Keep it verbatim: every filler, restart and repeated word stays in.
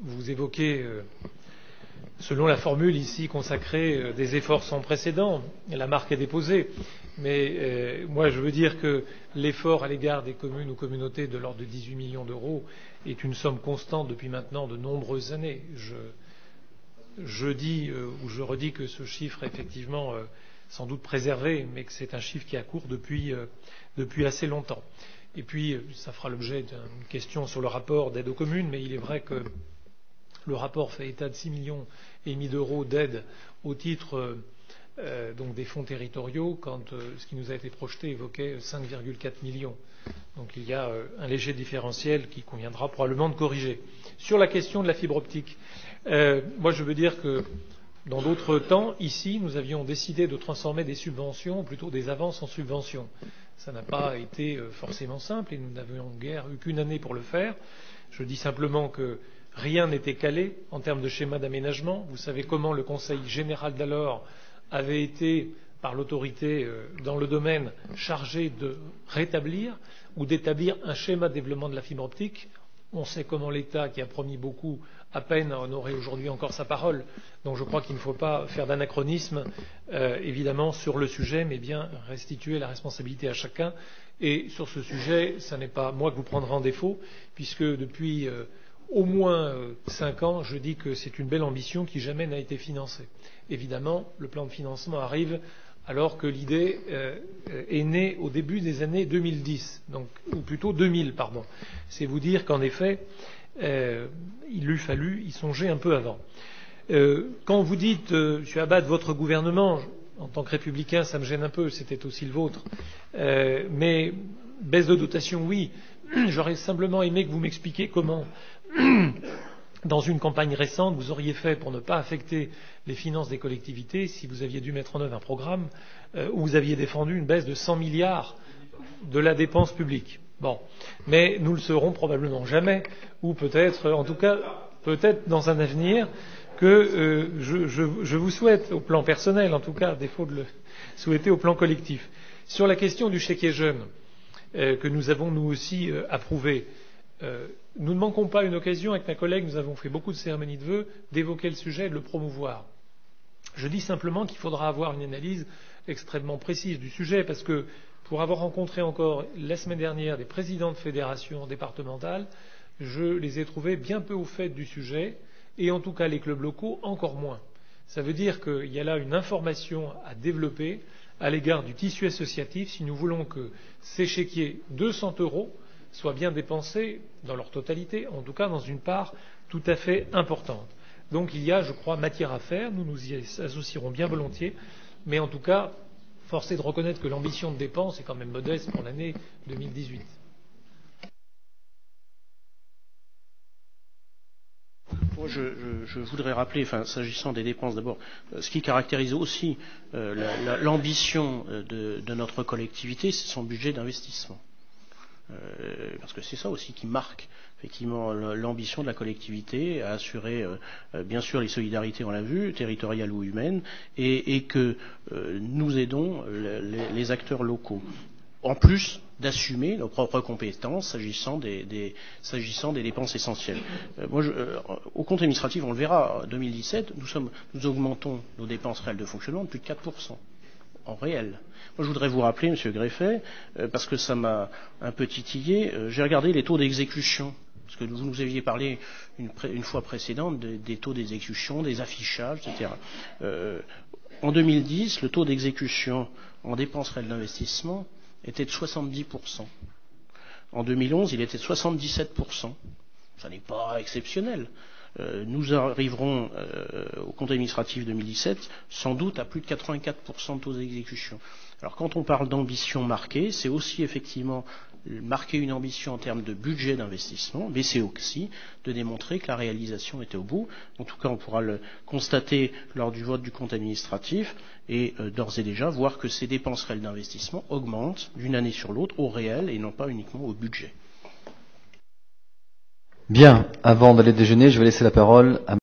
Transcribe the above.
vous évoquez, euh, selon la formule ici consacrée, euh, des efforts sans précédent. La marque est déposée. Mais euh, moi, je veux dire que l'effort à l'égard des communes ou communautés de l'ordre de dix-huit millions d'euros est une somme constante depuis maintenant de nombreuses années. Je, je dis euh, ou je redis que ce chiffre est effectivement euh, sans doute préservé, mais que c'est un chiffre qui accourt depuis, euh, depuis assez longtemps. Et puis, ça fera l'objet d'une question sur le rapport d'aide aux communes, mais il est vrai que le rapport fait état de six millions et demi d'euros d'aide au titre euh, donc des fonds territoriaux, quand euh, ce qui nous a été projeté évoquait cinq virgule quatre millions. Donc il y a euh, un léger différentiel qui conviendra probablement de corriger. Sur la question de la fibre optique, euh, moi je veux dire que dans d'autres temps, ici, nous avions décidé de transformer des subventions, ou plutôt des avances en subventions. Ça n'a pas été forcément simple et nous n'avions guère eu qu'une année pour le faire. Je dis simplement que rien n'était calé en termes de schéma d'aménagement. Vous savez comment le Conseil général d'alors avait été, par l'autorité dans le domaine, chargé de rétablir ou d'établir un schéma de développement de la fibre optique. On sait comment l'État, qui a promis beaucoup, à peine en aurait aujourd'hui encore sa parole. Donc je crois qu'il ne faut pas faire d'anachronisme, euh, évidemment, sur le sujet, mais bien restituer la responsabilité à chacun. Et sur ce sujet, ce n'est pas moi que vous prendrez en défaut, puisque depuis euh, au moins euh, cinq ans, je dis que c'est une belle ambition qui jamais n'a été financée. Évidemment, le plan de financement arrive alors que l'idée euh, est née au début des années deux mille dix, donc, ou plutôt deux mille, pardon. C'est vous dire qu'en effet, euh, il eût fallu y songer un peu avant. Euh, quand vous dites, euh, M. Abad, votre gouvernement, en tant que républicain, ça me gêne un peu, c'était aussi le vôtre, euh, mais baisse de dotation, oui. J'aurais simplement aimé que vous m'expliquiez comment, dans une campagne récente, vous auriez fait pour ne pas affecter les finances des collectivités si vous aviez dû mettre en œuvre un programme euh, où vous aviez défendu une baisse de cent milliards de la dépense publique. Bon, mais nous le saurons probablement jamais, ou peut-être, en tout cas, peut-être dans un avenir que euh, je, je, je vous souhaite, au plan personnel en tout cas, à défaut de le souhaiter au plan collectif. Sur la question du chéquier jeune, euh, que nous avons nous aussi euh, approuvé, euh, nous ne manquons pas une occasion, avec ma collègue, nous avons fait beaucoup de cérémonies de vœux, d'évoquer le sujet et de le promouvoir. Je dis simplement qu'il faudra avoir une analyse extrêmement précise du sujet, parce que pour avoir rencontré encore la semaine dernière des présidents de fédérations départementales, je les ai trouvés bien peu au fait du sujet, et en tout cas les clubs locaux encore moins. Ça veut dire qu'il y a là une information à développer à l'égard du tissu associatif si nous voulons que ces chéquiers deux cents euros soient bien dépensés dans leur totalité, en tout cas dans une part tout à fait importante. Donc il y a, je crois, matière à faire, nous nous y associerons bien volontiers, mais en tout cas, force est de reconnaître que l'ambition de dépense est quand même modeste pour l'année deux mille dix-huit. Je, je, je voudrais rappeler, enfin, s'agissant des dépenses d'abord, ce qui caractérise aussi euh, l'ambition de, de notre collectivité, c'est son budget d'investissement. Euh, parce que c'est ça aussi qui marque effectivement l'ambition de la collectivité à assurer euh, bien sûr les solidarités, on l'a vu, territoriales ou humaines, et, et que euh, nous aidons les, les acteurs locaux. En plus d'assumer nos propres compétences s'agissant des, des, s'agissant des dépenses essentielles. Euh, moi, je, euh, au compte administratif, on le verra, en deux mille dix-sept, nous, sommes, nous augmentons nos dépenses réelles de fonctionnement de plus de quatre pour cent. En réel. Moi, je voudrais vous rappeler, Monsieur Greffet, euh, parce que ça m'a un peu titillé, euh, j'ai regardé les taux d'exécution, parce que vous nous aviez parlé une, une fois précédente de, des taux d'exécution, des affichages, et cetera. Euh, en deux mille dix, le taux d'exécution en dépenses réelles d'investissement était de soixante-dix pour cent. En deux mille onze, il était de soixante-dix-sept pour cent. Ça n'est pas exceptionnel. Euh, nous arriverons euh, au compte administratif deux mille dix-sept sans doute à plus de quatre-vingt-quatre pour cent de taux d'exécution. Alors quand on parle d'ambition marquée, c'est aussi effectivement marquer une ambition en termes de budget d'investissement, mais c'est aussi de démontrer que la réalisation était au bout. En tout cas, on pourra le constater lors du vote du compte administratif et euh, d'ores et déjà voir que ces dépenses réelles d'investissement augmentent d'une année sur l'autre au réel et non pas uniquement au budget. Bien, avant d'aller déjeuner, je vais laisser la parole à